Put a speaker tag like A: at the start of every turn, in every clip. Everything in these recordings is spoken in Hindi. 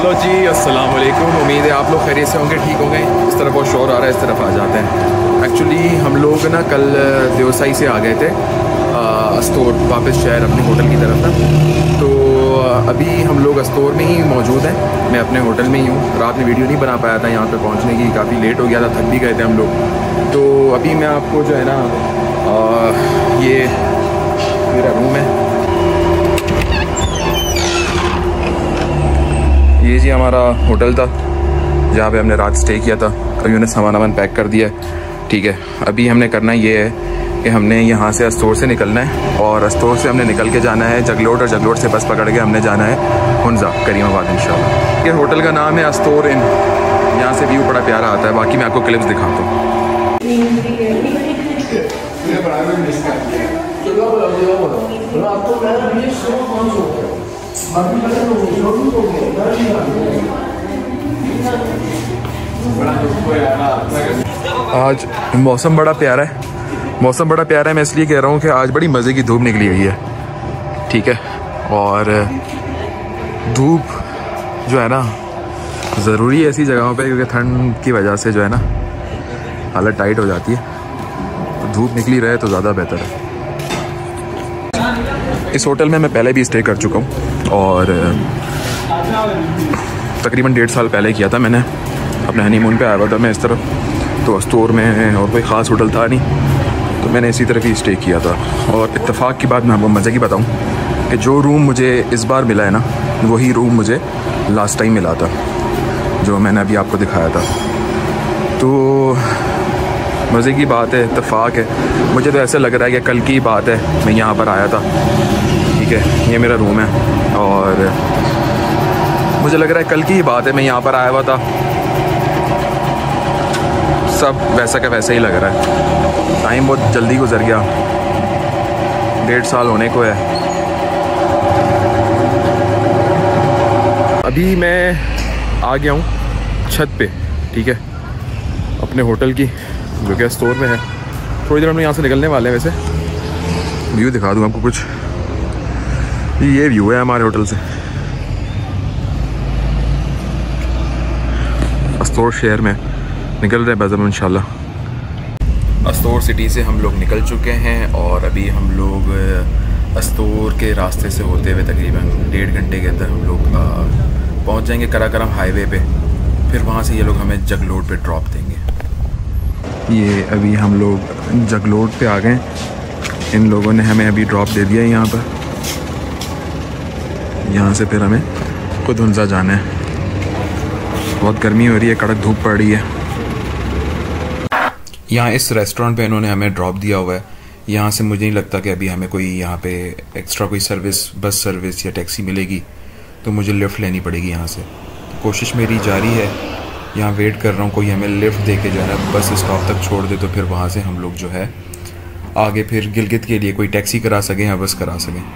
A: हेलो जी, अस्सलाम वालेकुम। उम्मीद है आप लोग खैरियत से होंगे, ठीक होंगे। इस तरफ बहुत शोर आ रहा है, इस तरफ आ जाते हैं। एक्चुअली हम लोग ना कल देवसाई से आ गए थे अस्तोर वापस शहर अपने होटल की तरफ ना। तो अभी हम लोग अस्तोर में ही मौजूद हैं, मैं अपने होटल में ही हूँ। रात में वीडियो नहीं बना पाया था यहाँ पे पहुँचने की, काफ़ी लेट हो गया था, थक भी गए थे हम लोग। तो अभी मैं आपको जो है ना ये मेरा रूम है, ये जी हमारा होटल था जहाँ पे हमने रात स्टे किया था। अभी उन्हें सामान वामान पैक कर दिया है, ठीक है। अभी हमने करना ये है कि हमने यहाँ से अस्तोर से निकलना है और अस्तोर से हमने निकल के जाना है जगलोट, और जगलोट से बस पकड़ के हमने जाना है हुंजा करीमाबाद इंशाल्लाह। ये होटल का नाम है अस्तोर इन। यहाँ से व्यू बड़ा प्यारा आता है, बाकी मैं आपको क्लिप्स दिखाता हूँ। आज मौसम बड़ा प्यारा है, मौसम बड़ा प्यारा है। मैं इसलिए कह रहा हूँ कि आज बड़ी मज़े की धूप निकली हुई है, ठीक है। और धूप जो है ना ज़रूरी है ऐसी जगहों पे, क्योंकि ठंड की वजह से जो है ना हालत टाइट हो जाती है। तो धूप निकली रहे तो ज़्यादा बेहतर है। इस होटल में मैं पहले भी स्टे कर चुका हूँ और तकरीबन 1.5 साल पहले किया था मैंने। अपने हनीमून पे आया हुआ था मैं इस तरफ, तो अस्तोर में और कोई ख़ास होटल था नहीं, तो मैंने इसी तरफ ही स्टे किया था। और इत्तेफाक की बात मैं आपको मज़े की बताऊं कि जो रूम मुझे इस बार मिला है ना, वही रूम मुझे लास्ट टाइम मिला था जो मैंने अभी आपको दिखाया था। तो मज़े की बात है, इत्तेफाक है। मुझे तो ऐसा लग रहा है कि कल की बात है, मैं यहाँ पर आया था, ठीक है। ये मेरा रूम है और मुझे लग रहा है कल की ही बात है, मैं यहाँ पर आया हुआ था। सब वैसा का वैसा ही लग रहा है। टाइम बहुत जल्दी गुजर गया, 1.5 साल होने को है। अभी मैं आ गया हूँ छत पे, ठीक है, अपने होटल की, जो कि स्टोर में है। थोड़ी देर हम यहाँ से निकलने वाले हैं। वैसे व्यू दिखा दूँ आपको कुछ, ये व्यू है हमारे होटल से अस्तोर शहर में। निकल रहे बज़म इंशाल्लाह। अस्तोर सिटी से हम लोग निकल चुके हैं और अभी हम लोग अस्तोर के रास्ते से होते हुए तकरीबन 1.5 घंटे के अंदर हम लोग पहुंच जाएंगे कराकरम हाईवे पे। फिर वहां से ये लोग हमें जगलोट पे ड्रॉप देंगे। ये अभी हम लोग जगलोट पे आ गए। इन लोगों ने हमें अभी ड्रॉप दे दिया है यहाँ पर। यहाँ से फिर हमें खुद हुंजा जाना है। बहुत गर्मी हो रही है, कड़क धूप पड़ रही है। यहाँ इस रेस्टोरेंट पे इन्होंने हमें ड्रॉप दिया हुआ है। यहाँ से मुझे नहीं लगता कि अभी हमें कोई यहाँ पे एक्स्ट्रा कोई सर्विस, बस सर्विस या टैक्सी मिलेगी, तो मुझे लिफ्ट लेनी पड़ेगी यहाँ से। तो कोशिश मेरी जारी है, यहाँ वेट कर रहा हूँ कोई हमें लिफ्ट दे के जो है ना बस स्टॉप तक छोड़ दे, तो फिर वहाँ से हम लोग जो है आगे फिर गिलगित के लिए कोई टैक्सी करा सकें या बस करा सकें।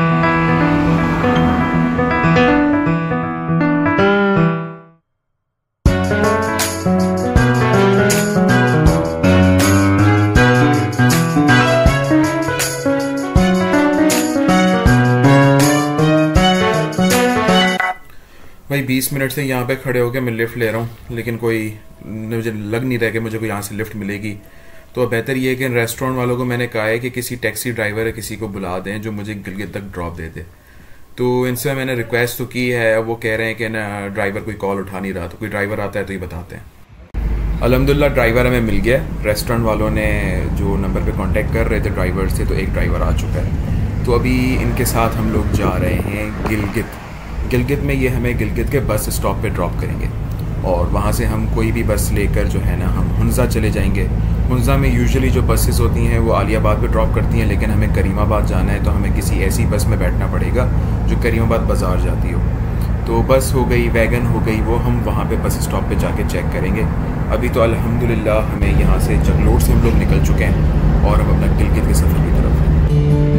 A: भाई 20 मिनट से यहाँ पे खड़े होकर मैं लिफ्ट ले रहा हूँ, लेकिन कोई मुझे लग नहीं रहा कि मुझे कोई यहाँ से लिफ्ट मिलेगी। तो बेहतर ये है कि इन रेस्टोरेंट वालों को मैंने कहा है कि किसी टैक्सी ड्राइवर या किसी को बुला दें जो मुझे गिलगित तक ड्रॉप दे दे। तो इनसे मैंने रिक्वेस्ट तो की है, वो कह रहे हैं कि ना ड्राइवर कोई कॉल उठा नहीं रहा, तो कोई ड्राइवर आता है तो ये बताते हैं। अल्हम्दुलिल्लाह ड्राइवर हमें मिल गया। रेस्टोरेंट वालों ने जो नंबर पर कॉन्टेक्ट कर रहे थे ड्राइवर से, तो एक ड्राइवर आ चुका है। तो अभी इनके साथ हम लोग जा रहे हैं गिलगित। गिलगित में ये हमें गिलगित के बस स्टॉप पे ड्रॉप करेंगे और वहाँ से हम कोई भी बस लेकर जो है ना हम हुंजा चले जाएंगे। हुंजा में यूजुअली जो बसेस होती हैं वो आलियाबाद पे ड्रॉप करती हैं, लेकिन हमें करीमाबाद जाना है तो हमें किसी ऐसी बस में बैठना पड़ेगा जो करीमाबाद बाज़ार जाती हो। तो बस हो गई, वैगन हो गई, वो हम वहाँ पे बस स्टॉप पे जाके चेक करेंगे। अभी तो अल्हम्दुलिल्लाह हमें यहाँ से जगलोट से हम लोग निकल चुके हैं और हम अपना गिलगित के सफ़र की तरफ हैं।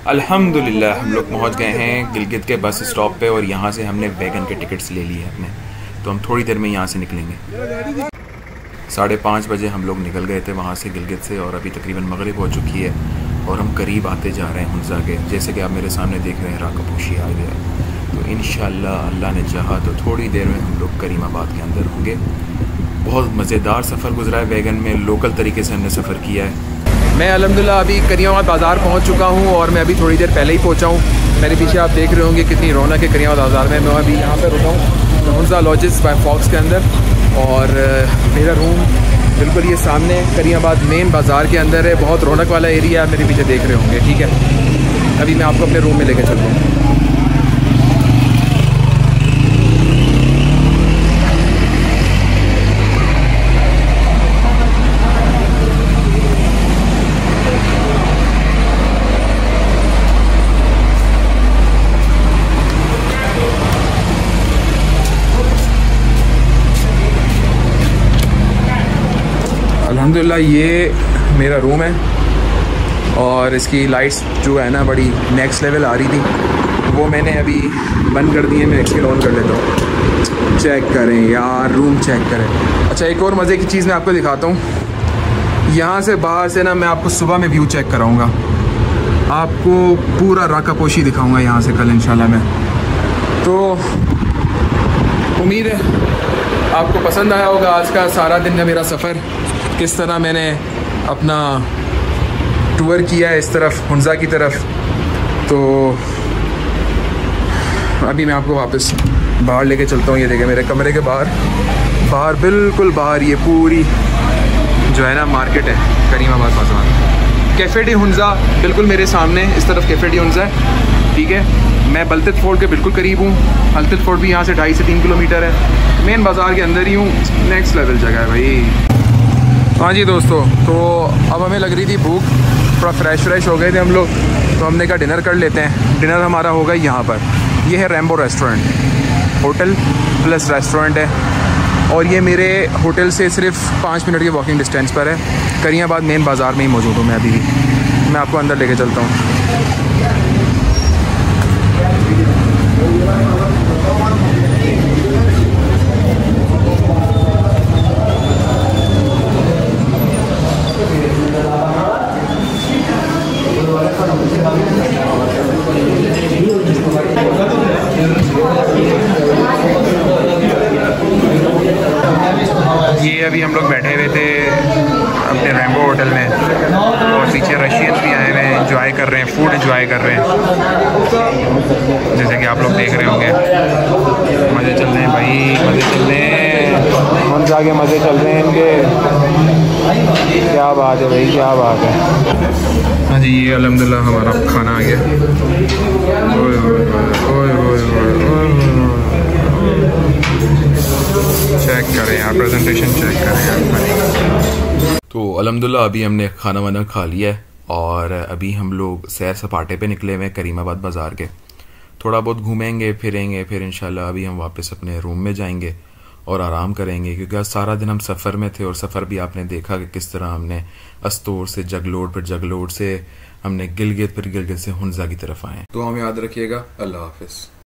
A: अल्हम्दुलिल्लाह हम लोग पहुंच गए हैं गिलगित के बस स्टॉप पे और यहाँ से हमने वैगन के टिकट्स ले लिए अपने, तो हम थोड़ी देर में यहाँ से निकलेंगे। 5:30 बजे हम लोग निकल गए थे वहाँ से गिलगित से और अभी तकरीबन मगरिब हो चुकी है और हम करीब आते जा रहे हैं हुंज़ा के। जैसे कि आप मेरे सामने देख रहे हैं राकापोशी आ गया है, तो इंशाअल्लाह अल्लाह ने चाहा तो थोड़ी देर में हम लोग करीमाबाद के अंदर होंगे। बहुत मज़ेदार सफ़र गुजरा है वैगन में, लोकल तरीके से हमने सफ़र किया है।
B: मैं अल्हम्दुलिल्लाह अभी करीमाबाद बाज़ार पहुंच चुका हूं और मैं अभी थोड़ी देर पहले ही पहुंचा हूं। मेरे पीछे आप देख रहे होंगे कितनी रौनक है करीमाबाद बाज़ार में। मैं अभी यहाँ पर रुका हूँ हुंज़ा लॉजेस बाय फॉक्स के अंदर और मेरा रूम बिल्कुल ये सामने करीमाबाद मेन बाज़ार के अंदर है। बहुत रौनक वाला एरिया मेरे पीछे देख रहे होंगे, ठीक है। अभी मैं आपको अपने रूम में लेके चलता हूँ। अल्हम्दुलिल्लाह ये मेरा रूम है और इसकी लाइट्स जो है ना बड़ी नेक्स्ट लेवल आ रही थी, वो मैंने अभी बंद कर दी है। मैं इसके ऑन कर लेता हूँ। चेक करें यार, रूम चेक करें। अच्छा, एक और मज़े की चीज़ मैं आपको दिखाता हूँ। यहाँ से बाहर से ना मैं आपको सुबह में व्यू चेक कराऊँगा, आपको पूरा राकापोशी दिखाऊँगा यहाँ से कल इंशाल्लाह मैं। तो उम्मीद है आपको पसंद आया होगा आज का सारा दिन का मेरा सफ़र, किस तरह मैंने अपना टूर किया है इस तरफ हुंज़ा की तरफ। तो अभी मैं आपको वापस बाहर लेके चलता हूँ। ये देखें मेरे कमरे के बाहर बिल्कुल बाहर ये पूरी जो है ना मार्केट है करीमाबाद बाज़ार। कैफ़े डी हुंज़ा बिल्कुल मेरे सामने इस तरफ कैफ़े डी हुंज़ा है, ठीक है। मैं बलतत फोर्ट के बिल्कुल करीब हूँ। बलतत फोर्ट भी यहाँ से 2.5 से 3 किलोमीटर है। मेन बाज़ार के अंदर ही हूँ। नेक्स्ट लेवल जगह है भाई। हाँ जी दोस्तों, तो अब हमें लग रही थी भूख, थोड़ा फ्रेश हो गए थे हम लोग, तो हमने कहा डिनर कर लेते हैं। डिनर हमारा होगा यहाँ पर। ये है Rambo restaurant, hotel plus restaurant है और ये मेरे होटल से सिर्फ 5 मिनट के वॉकिंग डिस्टेंस पर है। करीमाबाद मेन बाज़ार में ही मौजूद हूँ मैं अभी भी। मैं आपको अंदर लेके चलता हूँ। ये अभी हम लोग बैठे हुए थे अपने रैम्बो होटल में और पीछे रशियंस भी आए हुए हैं, एंजॉय कर रहे हैं, फूड एंजॉय कर रहे हैं, जैसे कि आप लोग देख रहे होंगे। मज़े चल रहे हैं भाई, मज़े चल रहे हैं, हम जाके मज़े चल रहे हैं इनके। क्या बात है भाई, क्या बात है। हाँ जी, ये अल्हम्दुलिल्लाह हमारा खाना आ गया। चेक करें यार, प्रेजेंटेशन चेक करें यार।
A: तो अल्हम्दुलिल्लाह अभी हमने खाना वाना खा लिया है और अभी हम लोग सैर सपाटे पे निकले हुए हैं करीमाबाद बाज़ार के। थोड़ा बहुत घूमेंगे फिरेंगे, फिर इंशाल्लाह अभी हम वापस अपने रूम में जाएंगे और आराम करेंगे, क्योंकि आज सारा दिन हम सफ़र में थे और सफ़र भी आपने देखा कि किस तरह हमने अस्तोर से जगलोट, फिर जगलोट से हमने गिलगित, फिर गिलगित से हुंज़ा की तरफ आए। तो हमें याद रखिएगा। अल्लाह हाफिज़।